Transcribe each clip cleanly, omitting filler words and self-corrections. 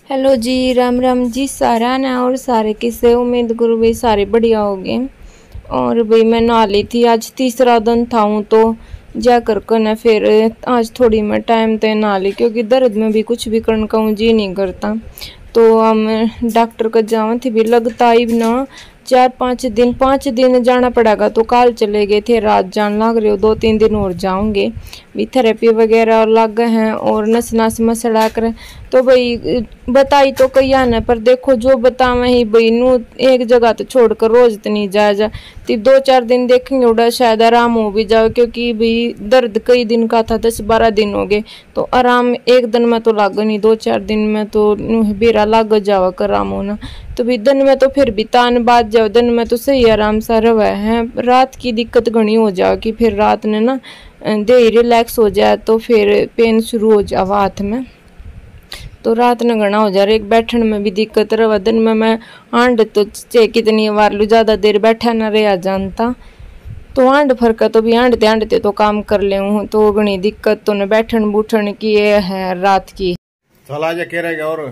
Hello ji, Ram Ram ji सारा ना। और सारे किस्से उम्मीद करो भाई सारे बढ़िया हो गए। और भाई मैं नहा ली थी, आज तीसरा दिन था हूँ तो जा कर ना फिर आज थोड़ी मैं टाइम ते नहा ली, क्योंकि दर्द में भी कुछ भी करने का जी नहीं करता। तो हम डॉक्टर का जावा थी भी लगता ही ना 5 दिन जाना पड़ेगा। तो कल चले गए थे, रात जान लग रहे हो 2-3 दिन और जाऊंगे भी। थेरेपी वगैरह लग हैं और नस नस मसड़ा कर। तो भाई बताई तो कही आना, पर देखो जो बतावे ही भाई नू एक जगह तो छोड़कर रोज तो नहीं जाया जा। तो 2-4 दिन देखेंगे उड़ा शायद आराम हो भी जाओ, क्योंकि भाई दर्द कई दिन का था, 10-12 दिन हो गए। तो आराम एक दिन में तो लाग नहीं, 2-4 दिन में तो बेरा लाग जावा कर आराम होना। तो भी दिन में तो फिर भी तान बात जाओ, दिन में तो सही आराम सा रवा है। रात की दिक्कत घनी हो जाओ कि फिर रात ने ना दे रिलैक्स हो जाए तो फिर पेन शुरू हो जावा हाथ में। तो रात न घना हो जा रहा, एक बैठन में भी दिक्कत रहा। दिन में मैं आंड तो चे कितनी बार लू, ज़्यादा देर बैठा न रहा जानता। तो आंड फरका तो भी आंडते तो काम कर ले हूँ, तो घनी दिक्कत तो न बैठन बूठन की ये है रात की। चल आजा कह रहेगा और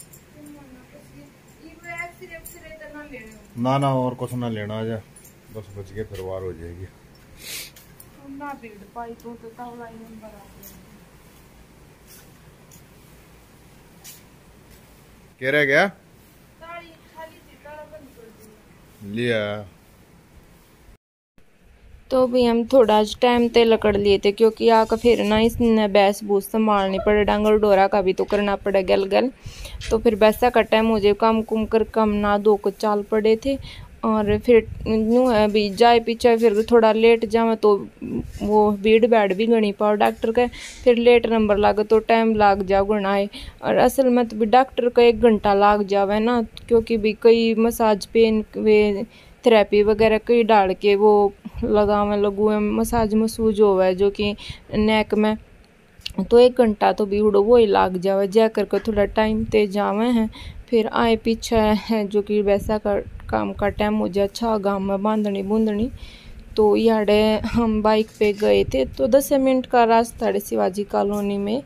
ना और कुछ ना लेना, आजा 10 बज के फिर वार हो जाएगी। ना भीड़ पाई तो तावला ही नंबर आ गया। कह रहे क्या लिया। तो भी हम थोड़ा टाइम ते लकड़ लिए थे, क्योंकि आका फिर ना इसने बैस बूस संभालनी पड़े, डांगल डोरा का भी तो करना पड़े गल गल। तो फिर बैसा का टाइम मुझे काम कुम कर कम ना दो को चाल पड़े थे। और फिर यूँ है भी जाए पीछे फिर थोड़ा लेट जावे तो वो भीड़ बैठ भी गणी पाओ डॉक्टर का, फिर लेट नंबर लागे तो टाइम लाग जाओ गणा है। और असल में तो भी डॉक्टर का 1 घंटा लाग जावे ना, क्योंकि भी कई मसाज पेन वे थेरेपी वगैरह कई डाल के वो लगावे लगुए मसाज मसूज होवे जो कि नेक में। तो 1 घंटा तो भी उड़ो वो ही लाग जावे, जा करके थोड़ा टाइम ते जावे हैं। फिर आए पीछे है जो कि वैसा का काम का टाइम हो जाए अच्छा गाँव में बांधनी बूंदनी। तो याडे हम बाइक पे गए थे, तो 10 मिनट का रास्ता है शिवाजी कॉलोनी में।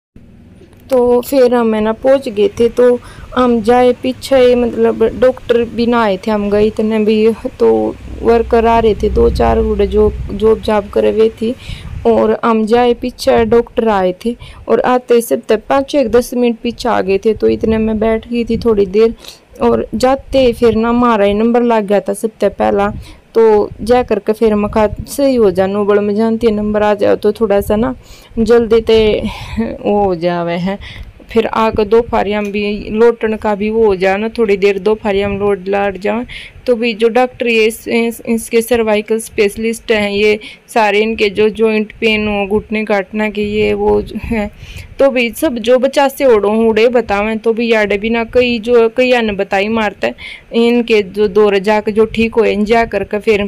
तो फिर हम है ना पहुँच गए थे। तो हम जाए पीछे मतलब डॉक्टर भी ना आए थे, हम गए इतने भी। तो वर्कर आ रहे थे 2-4 उड़े जो जॉब जाब करे हुए थी। और हम जाए पीछे डॉक्टर आए थे, और आते सब तक 5-10 मिनट पीछे आ गए थे। तो इतने में बैठ गई थी थोड़ी देर, और जाते फिर ना हमारा ही नंबर लग गया था सबसे पहला। तो जा करके फिर मखा सही हो जा नोबड़ में जानती है नंबर आ जाओ तो थोड़ा सा ना जल्दी ते वो हो जावे है। फिर आकर 2 फारियाम भी लौटन का भी वो हो जाए ना, थोड़ी देर 2 फारियाम लौट लाट जाए। तो भी जो डॉक्टर ये इसके सर्वाइकल स्पेशलिस्ट हैं, ये सारे इनके जो जॉइंट पेन हो घुटने काटना के ये वो है। तो भी सब जो बच्चा से ओढ़ो उड़े बतावें तो भी याडे भी ना कई अन बताई मारता है इनके जो दौर जाकर जो ठीक हो जा करके फिर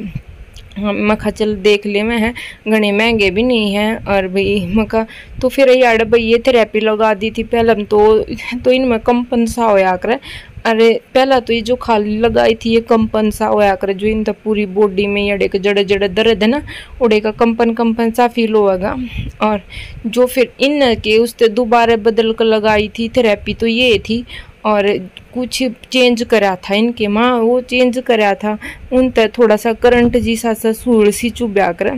मखा चल देख ले में है, घने महंगे भी नहीं हैं। और भाई मखा तो फिर यार भाई ये थेरेपी लगा दी थी पहले तो इनमें कंपन सा होया करे। अरे पहला तो ये जो खाली लगाई थी ये कंपन सा होया करे, जो इन पूरी बॉडी में यड़े के जड़े जड़े दर्द है ना उड़े का कंपन सा फील होगा। और जो फिर इन के उससे दोबारा बदल कर लगाई थी थेरेपी तो ये थी। और कुछ चेंज करा था इनके माँ, वो चेंज करा था उन तक थोड़ा सा करंट जी सा सूढ़ सी चुभ्या कर।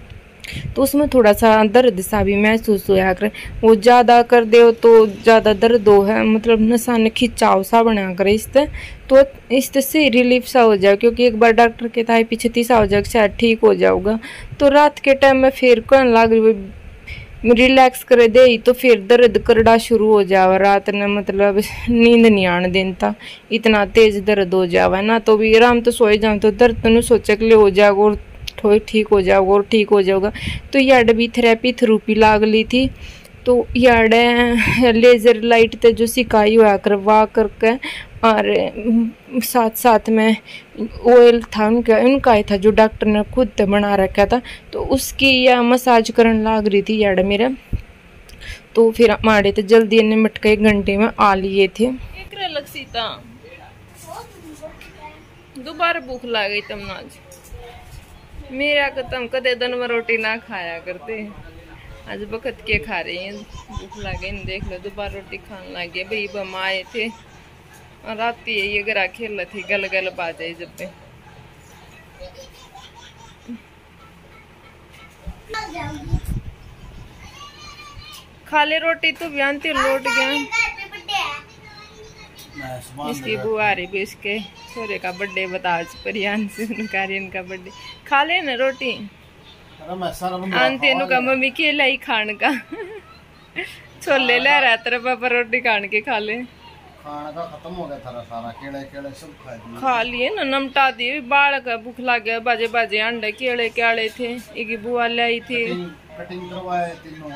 तो उसमें थोड़ा सा दर्द सा भी महसूस होया कर। वो ज़्यादा कर दो तो ज़्यादा दर्द हो है, मतलब नशा ने खिंचाव सा बना कर इससे। तो इससे से रिलीफ सा हो जाए, क्योंकि एक बार डॉक्टर के ताई पीछे तीसा हो जाए शायद ठीक हो जाऊगा। तो रात के टाइम में फिर कहने लग रिलैक्स करे दे तो फिर दर्द करड़ा शुरू हो जावा रात ने, मतलब नींद नहीं आने देता, इतना तेज दर्द हो जावा ना। तो भी आराम तो सोए जाऊँ तो दर्द तो सोचे के लिए हो जाएगा और थोड़ी ठीक हो जाओगे और ठीक हो जाओगा। तो याड भी थेरेपी लाग ली थी। तो याड लेज़र लाइट ते जो सिकाई हुआ करवा करके, और साथ साथ में ऑयल था उनका ही था जो डॉक्टर ने खुद ते बना रखा था। तो उसकी या मसाज करने लाग रही थी याड मेरा। तो फिर हमारे तो जल्दी निमट के 1 घंटे में आ लिए थे। दोबारा भूख लग गई तुम आज मेरा को तुम कदे दिन में रोटी ना खाया करते। आज बखत के खा रहे हैं, भूख लगे देख लो, दोबारा रोटी खाने लगे। भाई बम आए थे और रात ये गरा खेल थी, गल गल बाजे जब पे खा ले रोटी तो बयान तिर लौट गया। इसकी बुआ रही भी इसके छोरे का बर्थडे बता परियान से कार्यन का बर्थडे। खा ले ना रोटी तेनू का मम्मी केला ही खान का छोले ले रहा तेरा पापा रोटी खान के खा ले। खाना का खत्म हो गया था सारा, केले केले सब खा लिए ना, नमटा दिए। बाल का भूख लग गया, बाजे बाजे अंडे केले केले थे, एक बुआ ले आई थी। कटिंग करवाए तीनों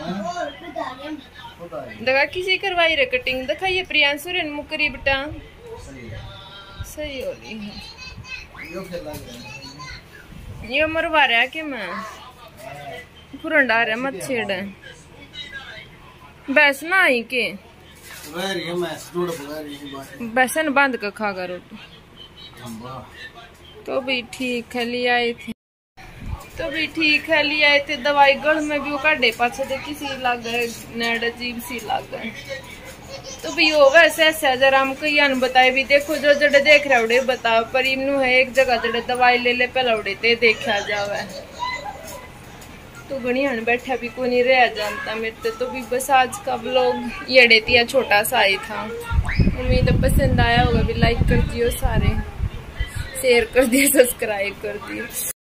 दगा किसी करवाई रे कटिंग, दिखाइए प्रियांशु रे मुकरी बेटा सही हो रही है। ये मरवा रहा कि मैं पुरंडा रहा मत छेड़ बैस ना आई के बैसन बंद कर खा करो तो भी ठीक है। ले आए थे तो भी ठीक है, ले आए थे दवाई। गढ़ में भी वो काटे पाछे तो किसी लग गए नेड अजीब सी लग गए। तो भी वो वैसे ऐसा जरा हम कई बताए भी देखो जो जड़े देख रहे उड़े बताओ, पर इनू है एक जगह जड़े दवाई ले ले पहले उड़े ते देखा जावे तो गणी हन बैठा भी को नहीं रह जानता मेरे तो भी बस आज का व्लॉग ये डेतिया छोटा सा ही था। उम्मीद पसंद आया होगा भी, लाइक कर दियो सारे, शेयर कर दियो, सब्सक्राइब कर दियो।